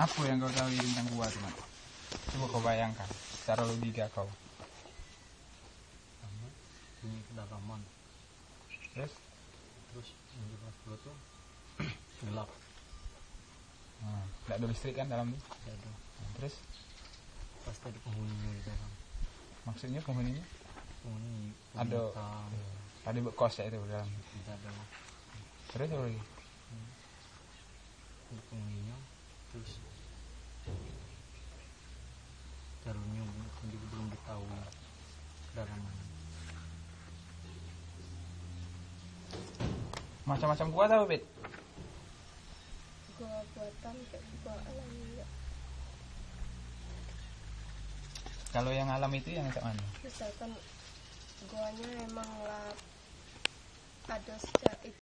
Apa yang kau tahu tentang gua teman? Coba kau bayangkan secara logika kau. Sama bunyi kedalaman. Terus Yang di kelas 2 tuh gelap. Tidak ada listrik kan dalam itu? Tidak ada. Terus Pasti ada penghuninya di dalam. maksudnya penghuninya? Penghuni Ada hitam. tadi kos ya itu dalam. Tidak ada. Terus apa lagi? Ada penghuninya. Terus jalurnya belum diketahui kedalaman. Macam-macam gua tahu, Bet. Gua buatan kayak gua alam juga. Kalau yang alam itu yang macam mana? Misalkan guanya emang lah ada sejak